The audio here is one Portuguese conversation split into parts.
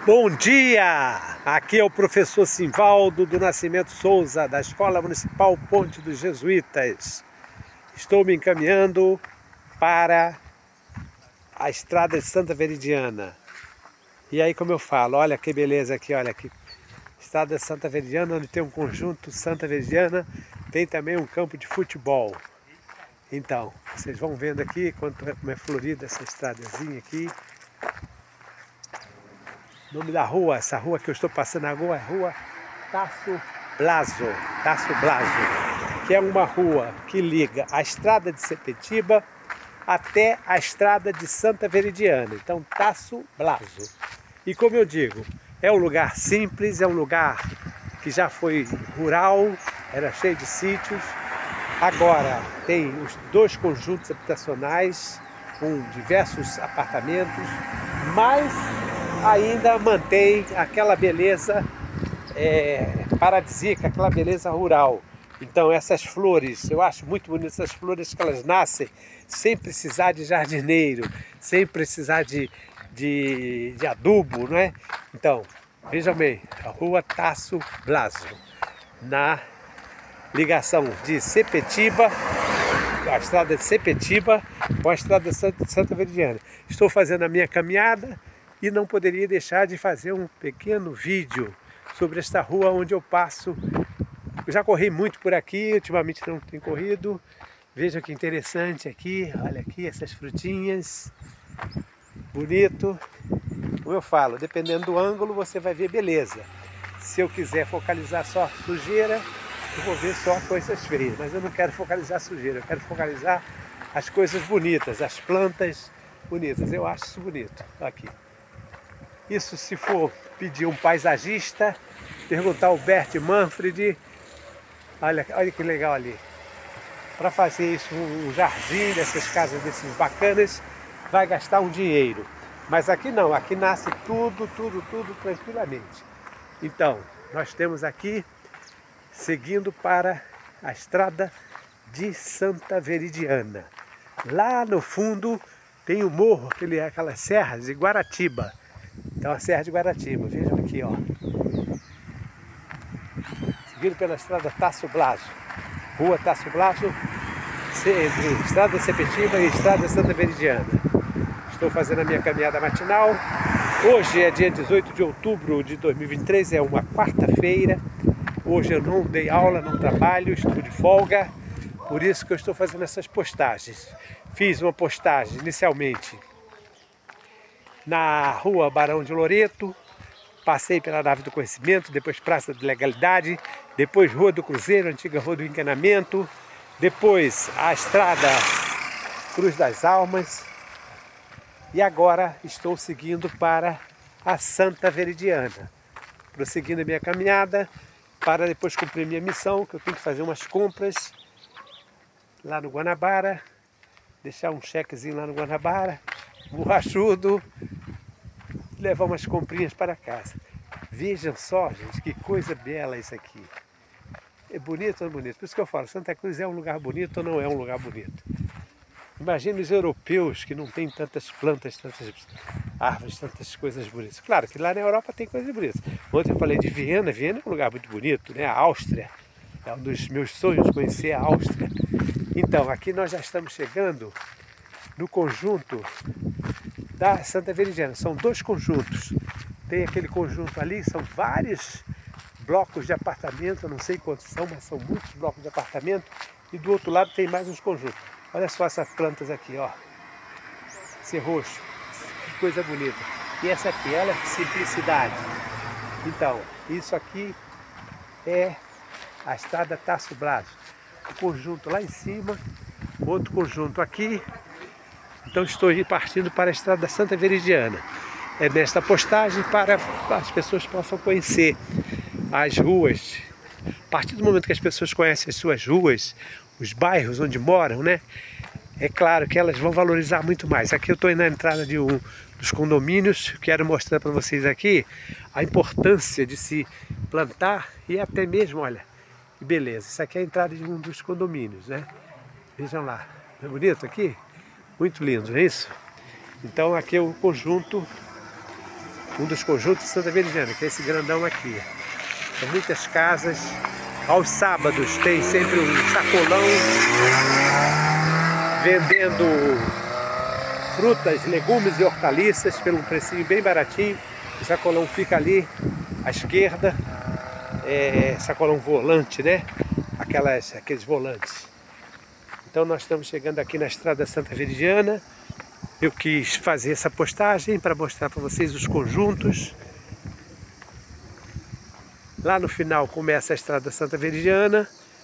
Bom dia! Aqui é o professor Simvaldo do Nascimento Souza, da Escola Municipal Ponte dos Jesuítas. Estou me encaminhando para a Estrada de Santa Veridiana. E aí, como eu falo, olha que beleza aqui, olha aqui. Estrada de Santa Veridiana, onde tem um conjunto Santa Veridiana, tem também um campo de futebol. Então, vocês vão vendo aqui como é florida essa estradazinha aqui. O nome da rua, essa rua que eu estou passando agora é Rua Tasso Blaso, que é uma rua que liga a estrada de Sepetiba até a estrada de Santa Veridiana. Então, Tasso Blaso. E como eu digo, é um lugar simples, é um lugar que já foi rural, era cheio de sítios. Agora tem os dois conjuntos habitacionais com diversos apartamentos, mas ainda mantém aquela beleza paradisíaca, aquela beleza rural. Então essas flores, eu acho muito bonito essas flores que elas nascem sem precisar de jardineiro, sem precisar de adubo, não é? Então, vejam bem, a Rua Tasso Blaso, na ligação de Sepetiba, a estrada de Sepetiba com a estrada de Santa Veridiana. Estou fazendo a minha caminhada e não poderia deixar de fazer um pequeno vídeo sobre esta rua onde eu passo. Eu já corri muito por aqui, ultimamente não tenho corrido. Veja que interessante aqui, olha aqui essas frutinhas, bonito. Como eu falo, dependendo do ângulo você vai ver beleza. Se eu quiser focalizar só sujeira, eu vou ver só coisas feias, mas eu não quero focalizar sujeira, eu quero focalizar as coisas bonitas, as plantas bonitas. Eu acho isso bonito aqui. Isso se for pedir um paisagista, perguntar ao Bert Manfred, olha que legal ali. Para fazer isso, um jardim dessas casas desses bacanas, vai gastar um dinheiro. Mas aqui não, aqui nasce tudo tranquilamente. Então, nós temos aqui, seguindo para a estrada de Santa Veridiana. Lá no fundo tem o morro, aquelas serras de Guaratiba. Então a Serra de Guaratiba, vejam aqui, ó. Seguindo pela estrada Tasso Blaso, Rua Tasso Blaso, entre estrada de Sepetiba e estrada de Santa Veridiana. Estou fazendo a minha caminhada matinal. Hoje é dia 18 de outubro de 2023, é uma quarta-feira. Hoje eu não dei aula, não trabalho, estou de folga. Por isso que eu estou fazendo essas postagens. Fiz uma postagem inicialmente na Rua Barão de Loreto, passei pela Nave do Conhecimento, depois Praça da Legalidade, depois Rua do Cruzeiro, antiga Rua do Encanamento, depois a Estrada Cruz das Almas e agora estou seguindo para a Santa Veridiana, prosseguindo a minha caminhada para depois cumprir minha missão, que eu tenho que fazer umas compras lá no Guanabara, deixar um chequezinho lá no Guanabara, borrachudo, levar umas comprinhas para casa. Vejam só, gente, que coisa bela isso aqui. É bonito ou não é bonito? Por isso que eu falo, Santa Cruz é um lugar bonito ou não é um lugar bonito? Imagina os europeus que não têm tantas plantas, tantas árvores, tantas coisas bonitas. Claro que lá na Europa tem coisas bonitas. Ontem eu falei de Viena, Viena é um lugar muito bonito, né? A Áustria, é um dos meus sonhos conhecer a Áustria. Então, aqui nós já estamos chegando no conjunto da Santa Veridiana. São dois conjuntos. Tem aquele conjunto ali, são vários blocos de apartamento, eu não sei quantos são, mas são muitos blocos de apartamento. E do outro lado tem mais uns conjuntos. Olha só essas plantas aqui, ó. Esse roxo, que coisa bonita. E essa aqui, olha que simplicidade. Então, isso aqui é a estrada Tasso Blaso. O conjunto lá em cima, outro conjunto aqui. Então estou partindo para a estrada da Santa Veridiana. É nesta postagem para as pessoas possam conhecer as ruas. A partir do momento que as pessoas conhecem as suas ruas, os bairros onde moram, né? É claro que elas vão valorizar muito mais. Aqui eu estou na entrada de um dos condomínios. Quero mostrar para vocês aqui a importância de se plantar e até mesmo, olha, que beleza. Isso aqui é a entrada de um dos condomínios, né? Vejam lá, não é bonito aqui? Muito lindo, não é isso? Então aqui é o conjunto um dos conjuntos de Santa Veridiana, que é esse grandão aqui. São muitas casas. Aos sábados tem sempre um sacolão vendendo frutas, legumes e hortaliças pelo um precinho bem baratinho. O sacolão fica ali à esquerda, sacolão volante, né? Aqueles volantes. Então nós estamos chegando aqui na Estrada Santa Veridiana. Eu quis fazer essa postagem para mostrar para vocês os conjuntos. Lá no final começa a Estrada Santa Veridiana.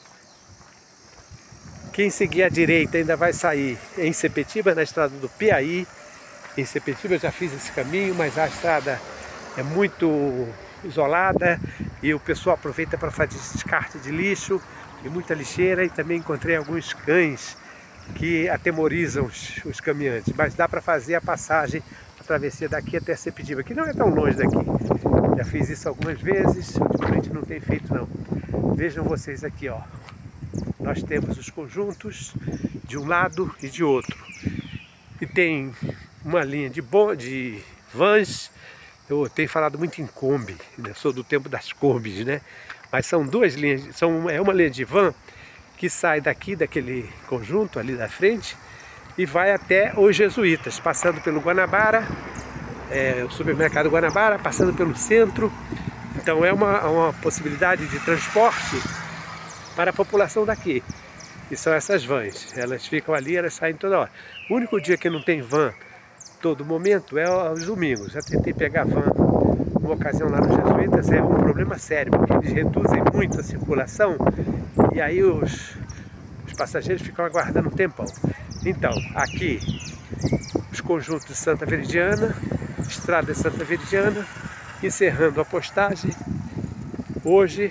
Quem seguir à direita ainda vai sair em Sepetiba, na estrada do Piaí. Em Sepetiba eu já fiz esse caminho, mas a estrada é muito isolada e o pessoal aproveita para fazer descarte de lixo e muita lixeira, e também encontrei alguns cães que atemorizam os caminhantes, mas dá para fazer a passagem, a travessia daqui até Sepetiba, que não é tão longe daqui. Já fiz isso algumas vezes, ultimamente não tem feito não. Vejam vocês aqui, ó. Nós temos os conjuntos de um lado e de outro. E tem uma linha de vans. Eu tenho falado muito em Kombi, né? Sou do tempo das Kombis, né? Mas são duas linhas, é uma linha de van que sai daqui, daquele conjunto ali da frente, e vai até os Jesuítas, passando pelo Guanabara, o supermercado Guanabara, passando pelo centro. Então é uma possibilidade de transporte para a população daqui. E são essas vans, elas ficam ali, elas saem toda hora. O único dia que não tem van todo momento é os domingos. Já tentei pegar van uma ocasião lá nos Jesuítas, é um problema sério, porque eles reduzem muito a circulação e aí os passageiros ficam aguardando um tempão. Então, aqui os conjuntos de Santa Veridiana, Estrada de Santa Veridiana, encerrando a postagem hoje,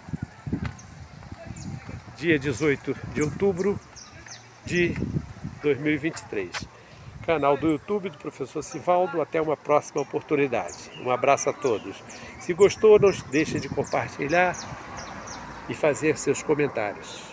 dia 18 de outubro de 2023. Canal do YouTube do Professor Sivaldo. Até uma próxima oportunidade. Um abraço a todos. Se gostou, não deixe de compartilhar e fazer seus comentários.